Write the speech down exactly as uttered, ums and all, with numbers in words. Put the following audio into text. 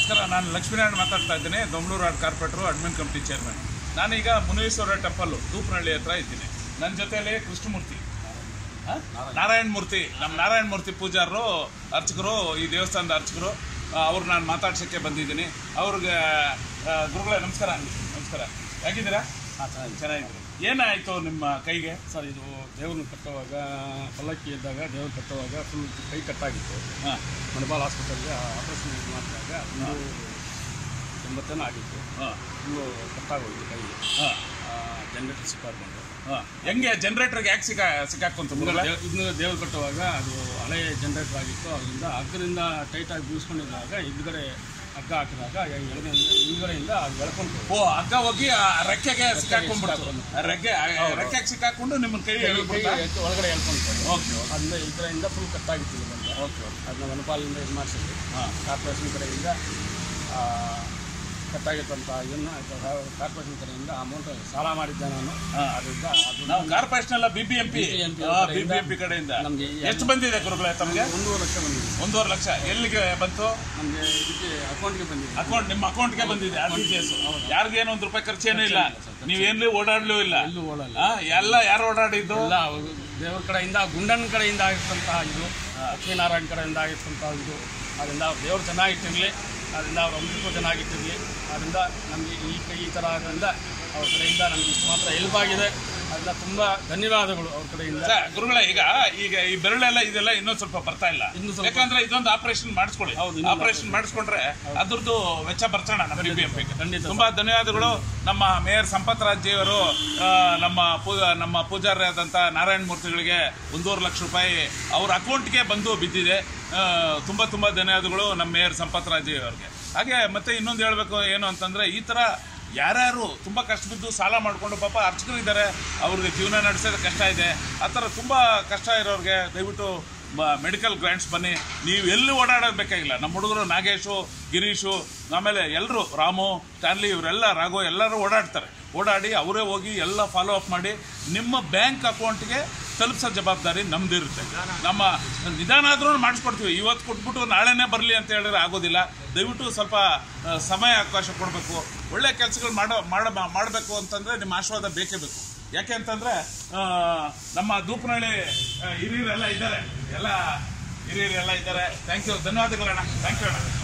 ನಮಸ್ಕಾರ, ನಾನು ಲಕ್ಷ್ಮೀನಾರಾಯಣ ಮಾತಾಡ್ತಾ ಇದ್ದೀನಿ. Dongaluru ward corporator, admin committee chairman. ನಾನೀಗ ಮುನೇಶ್ವರ ಟೆಂಪಲ್ಲು ತೂಪನಹಳ್ಳಿ ಹತ್ರ ಇದ್ದೀನಿ. ನನ್ನ ಜೊತೆಯಲ್ಲಿ ಕೃಷ್ಣಮೂರ್ತಿ, ನಾರಾಯಣ ಮೂರ್ತಿ, ನಮ್ಮ ನಾರಾಯಣ ಮೂರ್ತಿ ಪೂಜಾರರು, ಅರ್ಚಕರು, ಈ ದೇವಸ್ಥಾನದ ಅರ್ಚಕರು. ಅವ್ರು ನಾನು ಮಾತಾಡ್ಸೋಕ್ಕೆ ಬಂದಿದ್ದೀನಿ. ಅವ್ರಿಗೆ ಗುರುಗಳೇ ನಮಸ್ಕಾರ. ನಮಸ್ಕಾರ, ಹೇಗಿದ್ದೀರಾ? ಹಾಂ, ಚೆನ್ನಾಗಿ ಚೆನ್ನಾಗಿದ್ದೀರಿ. ಏನಾಯಿತು ನಿಮ್ಮ ಕೈಗೆ? ಸರ್, ಇದು ದೇವ್ರನ್ನ ಕಟ್ಟುವಾಗ ಪಲ್ಲಕ್ಕಿ ಇದ್ದಾಗ ದೇವ್ರು ಕಟ್ಟುವಾಗ ಫುಲ್ ಕೈ ಕಟ್ಟಾಗಿತ್ತು. ಹಾಂ, ಮಣಿಪಾಲ್ ಹಾಸ್ಪಿಟಲ್ಗೆ ಆಪರೇಷನ್ ಮಾಡಿದಾಗ ಒಂದು ತೊಂಬತ್ತೇನೋ ಆಗಿತ್ತು. ಹಾಂ, ಫುಲ್ಲು ಕಟ್ಟಾಗೋಯ್ತು ಕೈ. ಹಾಂ, ಜನ್ರೇಟರ್ ಸಿಕ್ಕಾಕೊಂಡು. ಹಾಂ, ಹೆಂಗೆ ಜನ್ರೇಟರ್ಗೆ ಯಾಕೆ ಸಿಕ್ಕಾ ಸಿಕ್ಕಾಕೊಂತ? ಇದನ್ನ ದೇವ್ರು ಕಟ್ಟುವಾಗ ಅದು ಹಳೆ ಜನ್ರೇಟರ್ ಆಗಿತ್ತು. ಅದರಿಂದ ಹಗ್ಗದಿಂದ ಟೈಟಾಗಿ ಬೀಳ್ಸ್ಕೊಂಡಿದ್ದಾಗ ಹಿಂದ್ಗಡೆ ಹಗ್ಗ ಹಾಕಿದಾಗ ಹಿಂದ್ಗಡೆಯಿಂದ ಅದು ಎಳ್ಕೊಂಡು ಓ ಹಗ್ಗ ಹೋಗಿ ರೆಕ್ಕೆಗೆ ಸಿಕ್ಕಾಕೊಂಡ್ಬಿಡ್ತು. ರೆಕ್ಕೆ ರೆಕ್ಕೆಗೆ ಸಿಕ್ಕಾಕೊಂಡು ನಿಮ್ಮನ್ನ ಕೈ ಒಳಗಡೆ ಎಳ್ಕೊಂಡು. ಓಕೆ, ಅದರಿಂದ ಈ ಕಡೆಯಿಂದ ಫುಲ್ ಕಟ್ಟಾಗಿತ್ತು. ಬಂದು ಓಕೆ, ಅದನ್ನ ಮಣಿಪಾಲಿಂದ ಇದು ಮಾಡಿಸಿದ್ವಿ. ಹಾಂ, ಕಾರ್ಪೊರೇಷನ್ ಕಡೆಯಿಂದ ಕಟ್ಟಾಗಿತ್ತಂತ ಇದನ್ನು ಕಾರ್ಪೊರೇಷನ್ ಕಡೆಯಿಂದ ಅಮೌಂಟ್ ಸಾಲ ಮಾಡಿದ್ದೆ ನಾನು. ಅದರಿಂದ ನಾವು ಕಾರ್ಪೊರೇಷನ್ ಎಲ್ಲ B B M P B B M P ಕಡೆಯಿಂದ ನಮಗೆ ಎಷ್ಟು ಬಂದಿದೆ ಗುರುಗಳೇ ತಮಗೆ? ಒಂದೂವರೆ ಲಕ್ಷ ಬಂದಿದೆ. ಒಂದೂವರೆ ಲಕ್ಷ ಎಲ್ಲಿಗೆ ಬಂತು? ನಮಗೆ ಇದಕ್ಕೆ ಅಕೌಂಟ್ಗೆ ಬಂದಿದೆ. ಅಕೌಂಟ್ ನಿಮ್ಮ ಅಕೌಂಟ್ಗೆ ಬಂದಿದೆ. R T G S. ಯಾರಿಗೇನು ಒಂದು ರೂಪಾಯಿ ಖರ್ಚೇನೂ ಇಲ್ಲ, ನೀವೇನು ಓಡಾಡ್ಲೂ ಇಲ್ಲ. ಎಲ್ಲೂ ಓಡಲ್ಲ. ಎಲ್ಲ ಯಾರು ಓಡಾಡಿದ್ದು? ಎಲ್ಲ ದೇವ್ರ ಕಡೆಯಿಂದ, ಗುಂಡನ ಕಡೆಯಿಂದ ಆಗಿರ್ತಂತಹ ಇದು, ಲಕ್ಷ್ಮೀನಾರಾಯಣ ಕಡೆಯಿಂದ ಆಗಿರ್ತಂತಹ ಇದು. ಅದರಿಂದ ದೇವರು ಚೆನ್ನಾಗಿಟ್ಟಿರಲಿ, ಅದರಿಂದ ಅವ್ರ ಅಮೃತ ಚೆನ್ನಾಗಿಟ್ಟಿರಲಿ. ಅದರಿಂದ ನಮಗೆ ಈ ಕೈ ಈ ಥರ ಆಗೋದ್ರಿಂದ ಅವ್ರ ಕಡೆಯಿಂದ ನಮಗೆ ಇಷ್ಟು ಮಾತ್ರ ಹೆಲ್ಪ್ ಆಗಿದೆ. ಅದರಿಂದ ತುಂಬ ಧನ್ಯವಾದಗಳು ಅವ್ರ ಕಡೆಯಿಂದ. ಗುರುಗಳೇ, ಈಗ ಈಗ ಈ ಬೆರಳೆಲ್ಲ ಇದೆಲ್ಲ ಇನ್ನೊಂದು ಸ್ವಲ್ಪ ಬರ್ತಾ ಇಲ್ಲ, ಯಾಕಂದ್ರೆ ಇದೊಂದು ಆಪರೇಷನ್ ಮಾಡಿಸ್ಕೊಳ್ಳಿ. ಆಪರೇಷನ್ ಮಾಡಿಸ್ಕೊಂಡ್ರೆ ಅದ್ರದ್ದು ವೆಚ್ಚ ಬರ್ಸೋಣ ನಮ್ಮ ಬಿ ಬಿ ಎಂ ಪಿಗೆ. ಖಂಡಿತ ತುಂಬಾ ಧನ್ಯವಾದಗಳು. ನಮ್ಮ ಮೇಯರ್ ಸಂಪತ್ ರಾಜ್ಜಿಯವರು ನಮ್ಮ ಪೂ ನಮ್ಮ ಪೂಜಾರಿಯಾದಂಥ ನಾರಾಯಣ ಮೂರ್ತಿಗಳಿಗೆ ಒಂದೂವರೆ ಲಕ್ಷ ರೂಪಾಯಿ ಅವ್ರ ಅಕೌಂಟ್ಗೆ ಬಂದು ಬಿದ್ದಿದೆ. ತುಂಬ ತುಂಬ ಧನ್ಯವಾದಗಳು ನಮ್ಮ ಮೇಯರ್ ಸಂಪತ್ ರಾಜ್ಜಿಯವರಿಗೆ. ಹಾಗೆ ಮತ್ತೆ ಇನ್ನೊಂದು ಹೇಳಬೇಕು ಏನು ಅಂತಂದರೆ, ಈ ಥರ ಯಾರ್ಯಾರು ತುಂಬ ಕಷ್ಟ ಬಿದ್ದು ಸಾಲ ಮಾಡಿಕೊಂಡು, ಪಾಪ ಅರ್ಚಕರು ಇದ್ದಾರೆ, ಅವ್ರಿಗೆ ಜೀವನ ನಡೆಸೋದು ಕಷ್ಟ ಇದೆ. ಆ ಥರ ತುಂಬ ಕಷ್ಟ ಇರೋರಿಗೆ ದಯವಿಟ್ಟು ಮೆಡಿಕಲ್ ಗ್ರ್ಯಾಂಟ್ಸ್ ಬನ್ನಿ. ನೀವು ಎಲ್ಲಿ ಓಡಾಡೋದು ಬೇಕಾಗಿಲ್ಲ. ನಮ್ಮ ಹುಡುಗರು ನಾಗೇಶು, ಗಿರೀಶು, ಆಮೇಲೆ ಎಲ್ಲರೂ, ರಾಮು, ಸ್ಟ್ಯಾನ್ಲಿ, ಇವರೆಲ್ಲ, ರಾಘು, ಎಲ್ಲರೂ ಓಡಾಡ್ತಾರೆ. ಓಡಾಡಿ ಅವರೇ ಹೋಗಿ ಎಲ್ಲ ಫಾಲೋ ಅಪ್ ಮಾಡಿ ನಿಮ್ಮ ಬ್ಯಾಂಕ್ ಅಕೌಂಟ್ಗೆ ತಲುಪಿಸೋ ಜವಾಬ್ದಾರಿ ನಮ್ದಿರುತ್ತೆ. ನಮ್ಮ ನಿಧಾನ ಆದ್ರೂ ಮಾಡಿಸ್ಕೊಡ್ತೀವಿ. ಇವತ್ತು ಕೊಟ್ಬಿಟ್ಟು ನಾಳೆನೇ ಬರಲಿ ಅಂತ ಹೇಳಿದ್ರೆ ಆಗೋದಿಲ್ಲ. ದಯವಿಟ್ಟು ಸ್ವಲ್ಪ ಸಮಯ ಅವಕಾಶ ಕೊಡಬೇಕು. ಒಳ್ಳೆ ಕೆಲಸಗಳು ಮಾಡೋ ಮಾಡ ಮಾಡಬೇಕು ಅಂತಂದರೆ ನಿಮ್ಮ ಆಶೀರ್ವಾದ ಬೇಕೇ ಬೇಕು. ಯಾಕೆ ಅಂತಂದರೆ ನಮ್ಮ ದೂಪನಹಳ್ಳಿ ಹಿರಿಯರೆಲ್ಲ ಇದ್ದಾರೆ, ಎಲ್ಲ ಹಿರಿಯರೆಲ್ಲ ಇದ್ದಾರೆ. ಥ್ಯಾಂಕ್ ಯು, ಧನ್ಯವಾದಗಳಣ್ಣ. ಥ್ಯಾಂಕ್ ಯು ಅಣ್ಣ.